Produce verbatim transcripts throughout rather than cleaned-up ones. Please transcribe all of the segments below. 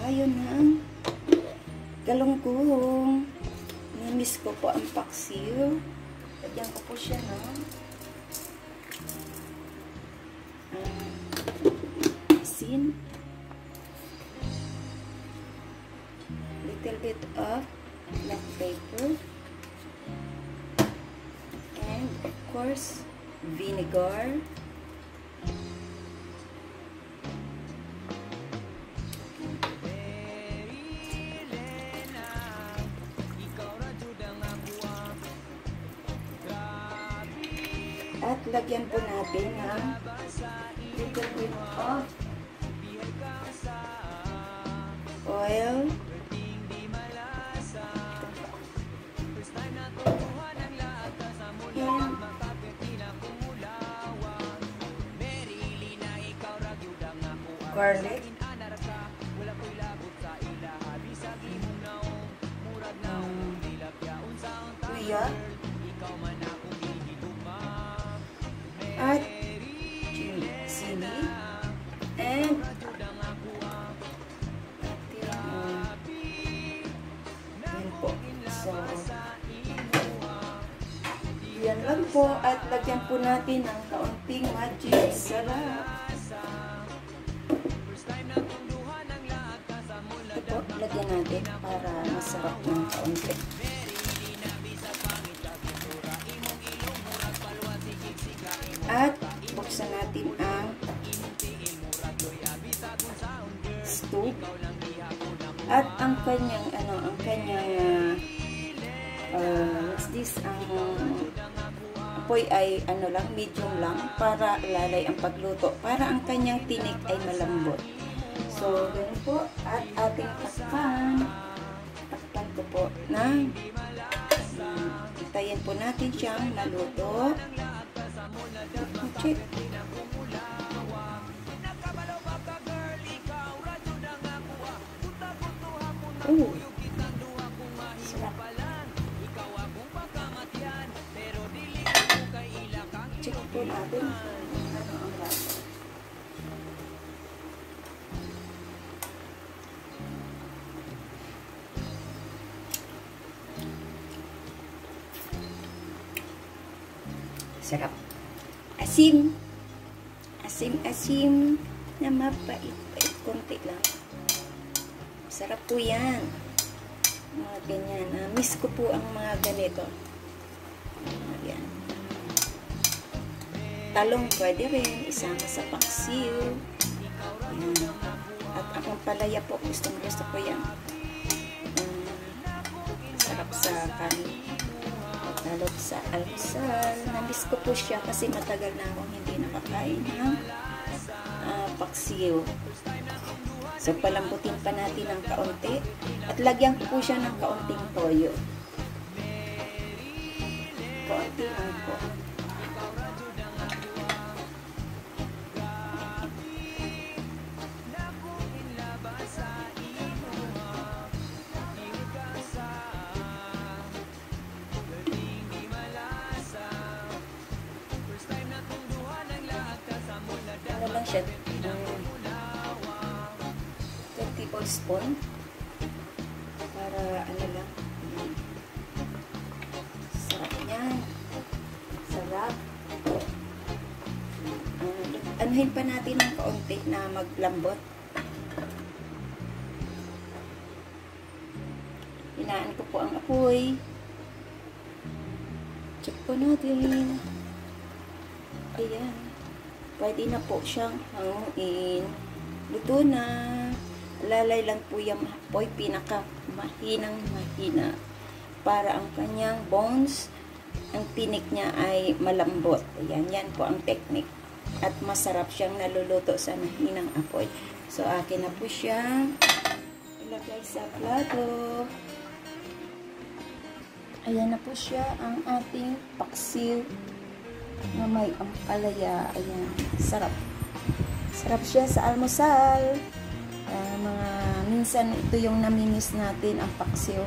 tayo ng galunggong. Namiss ko po ang paksiw. Lagyan ko po siya ng uh, asin. Little bit of black pepper. And of course, vinegar. At lagyan po natin ng little bit of oil. And garlic. Um, luya. At sili. And yan po. So, yan lang po. At lagyan po natin ng kaunting magic sarap. Ito po, lagyan natin para masarap ng kaunti. At buksan natin ang stove. At ang kanyang ano, ang kanyang uh, what's this? Ang apoy ay ano lang, medium lang para lalay ang pagluto. Para ang kanyang tinik ay malambot. So, ganun po. At ating takpan. Takpan ko po na hintayin po natin siyang maluto. Check. Oh. Sarap. Check po natin. Ano ang lasa. Sarap. Asim. Asim-asim na mapait-pait. Konti lang. Sarap po yan. Mga ganyan. Uh, miss ko po ang mga ganito. Ayan. Talong pwede rin. Isama sa paksiw. Ayan. At ang palaya po. Gustong gusto ko yan. Um, sarap sa kanin. Lalo sa almusal. Namiss ko po siya kasi matagal na akong hindi nakakain ng uh, paksiw. So, palambutin pa natin ng kaunti. At lagyan ko po siya ng kaunting toyo. Kaunti lang po. Ano lang siya? Um, twenty tablespoon para ano lang. Sarap yan. Sarap. Uh, anuhin pa natin ng kaunti na maglambot. Hinaan ko po ang apoy. Check po natin. Ayan. Pwede na po siyang hanguin. Luto na. Lalay lang po yung apoy. Pinaka mahinang mahina. Para ang kanyang bones, ang tinik niya ay malambot. Ayan. Yan po ang technique. At masarap siyang naluluto sa mahinang apoy. So, akin na po siyang ilagay sa plato. Ayan na po siya ang ating paksiw na may ampalaya. Ayan, sarap. Sarap siya sa almusal. Uh, mga minsan ito yung namimiss natin ang paksiw,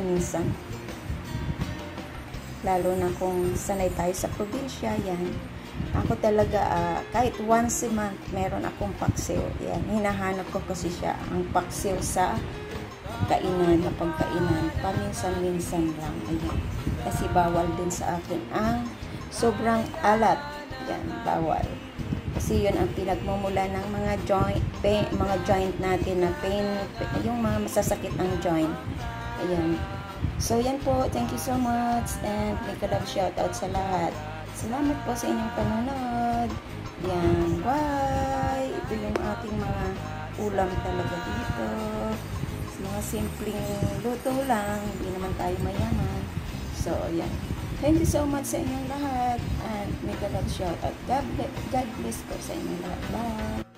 paminsan-minsan. Lalo na kung sanay tayo sa probinsya, yan. Ako talaga, uh, kahit once a month, meron akong paksiw. Yan, hinahanap ko kasi siya, ang paksiw sa kainan, na pagkainan. Paminsan-minsan lang. Ayan. Kasi bawal din sa akin ang sobrang alat. Yan, bawal. Kasi yun ang pinagmumula ng mga joint, pain, mga joint natin na pain, yung mga masasakit ng joint. Ayan. So, yan po. Thank you so much. And make a love shoutout sa lahat. Salamat po sa inyong panonood. Yan. Bye! Ito yung ating mga ulam talaga dito. Mga simpleng luto lang. Hindi naman tayo mayaman. So, yan. Thank you so much sa inyong lahat. And make a love shoutout. God, God bless po sa inyong lahat. Bye!